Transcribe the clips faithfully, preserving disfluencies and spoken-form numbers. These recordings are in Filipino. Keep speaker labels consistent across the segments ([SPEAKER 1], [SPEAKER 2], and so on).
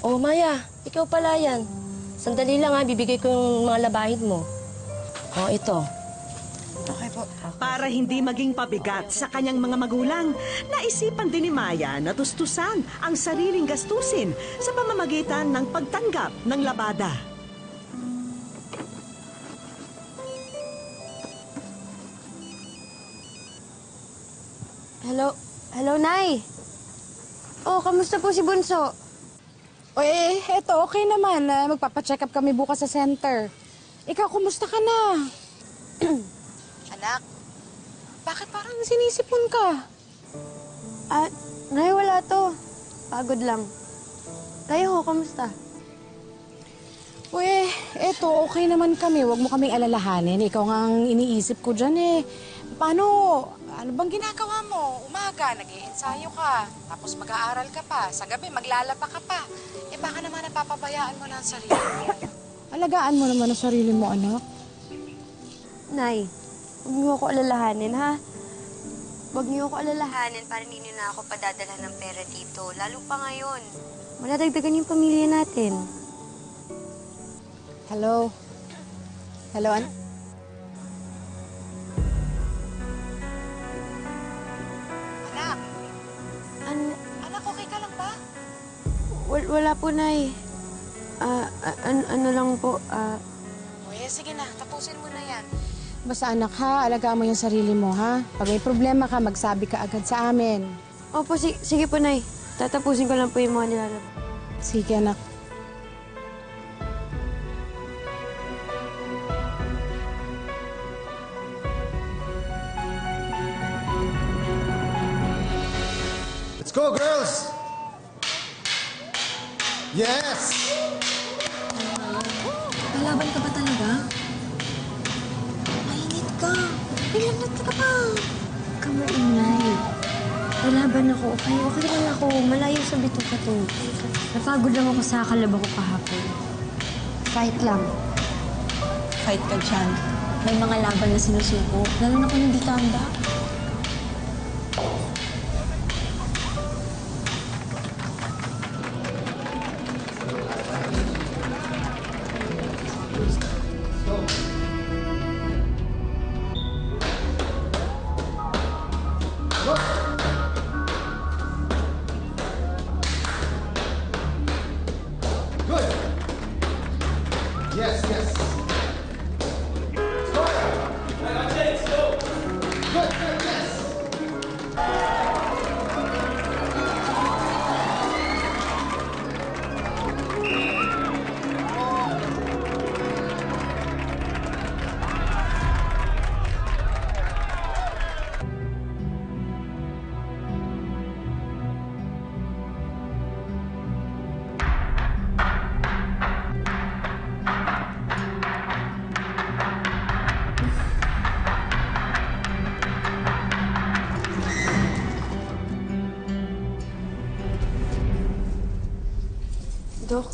[SPEAKER 1] Oh, Maya, ikaw pala yan. Sandali lang ha, bibigay ko yung mga labahid mo. Oh, ito.
[SPEAKER 2] Okay po.
[SPEAKER 3] Para hindi maging pabigat sa kanyang mga magulang, naisipan din ni Maya na tustusan ang sariling gastusin sa pamamagitan ng pagtanggap ng labada.
[SPEAKER 4] Hello? Hello, Nay? Oh, kamusta po si Bunso?
[SPEAKER 2] O eh, eto, okay naman. Uh, magpapacheck up kami bukas sa center. Ikaw, kumusta ka na? Anak, bakit parang sinisipon ka?
[SPEAKER 4] Ah, Nay, wala to. Pagod lang. Kayo ho, kamusta?
[SPEAKER 2] Uy, eto, okay naman kami. Huwag mo kaming alalahanin. Ikaw nga ang iniisip ko dyan eh. Paano, ano bang ginagawa mo? Umaga, nag-iensayo ka. Tapos mag-aaral ka pa. Sa gabi, maglalaba ka pa. Eh baka naman napapabayaan mo na ang sarili mo. Alagaan mo naman ang sarili mo, anak.
[SPEAKER 4] Nay, huwag niyo ako alalahanin, ha? Huwag niyo ako alalahanin para hindi niyo na ako padadala ng pera dito. Lalo pa ngayon. Madadagdagan yung pamilya natin.
[SPEAKER 2] Hello? Hello, anak? Anak?
[SPEAKER 4] An
[SPEAKER 2] Anak, okay ka lang ba?
[SPEAKER 4] wal wala po, Nay. Ah, an ano lang po, ah...
[SPEAKER 2] Uy, sige na. Tapusin mo na yan. Basta anak ha, alagaan mo yung sarili mo ha. Pag may problema ka, magsabi ka agad sa amin.
[SPEAKER 4] Opo, si sige po, Nay. Tatapusin ko lang po yung mga nilalab.
[SPEAKER 2] Sige, anak.
[SPEAKER 5] Let's go, girls! Yes!
[SPEAKER 6] Lalaban ka ba talaga? Mainit ka. Nilamnat ka pa.
[SPEAKER 4] Come on, Nay. Lalaban ako. Okay, okay lang ako. Malayo sa bito ka to. Napagod lang ako sa kalaba ko kahapon. Fight lang.
[SPEAKER 6] Fight ka dyan. May mga laban na sinusuko. Lalo na kung hindi ka handa.
[SPEAKER 5] Yes, yes. Go! Good, good, yes.
[SPEAKER 4] Dok?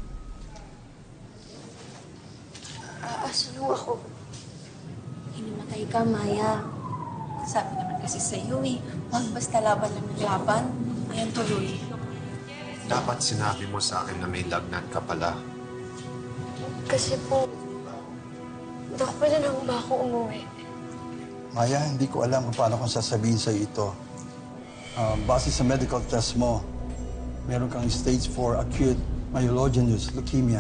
[SPEAKER 4] Aasan ho ako?
[SPEAKER 6] Hinimatay ka, Maya. Sabi naman kasi sa iyo eh, huwag basta laban lang ng laban. Ayan tuloy.
[SPEAKER 7] Dapat sinabi mo sa akin na may lagnat ka pala.
[SPEAKER 4] Kasi po, Dok, pwede na ba ako umuwi?
[SPEAKER 8] Maya, hindi ko alam kung paano kong sasabihin sa'yo ito. Uh, base sa medical test mo, meron kang stage four acute myelogenous leukemia.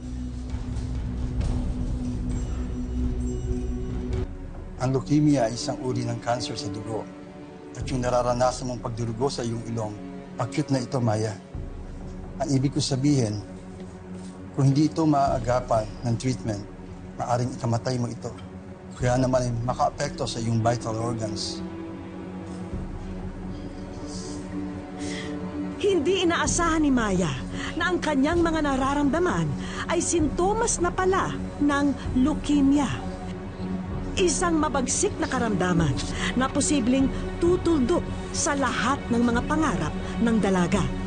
[SPEAKER 8] Ang leukemia ay isang uri ng cancer sa dugo. At yung nararanasan mong pagdurugo sa iyong ilong, acute na ito, Maya. Ang ibig ko sabihin, kung hindi ito maaagapan ng treatment, maaring ikamatay mo ito. Kaya naman ay maka-apekto sa iyong vital organs.
[SPEAKER 3] Hindi inaasahan ni Maya na ang kanyang mga nararamdaman ay sintomas na pala ng leukemia. Isang mabagsik na karamdaman na posibleng tutuldok sa lahat ng mga pangarap ng dalaga.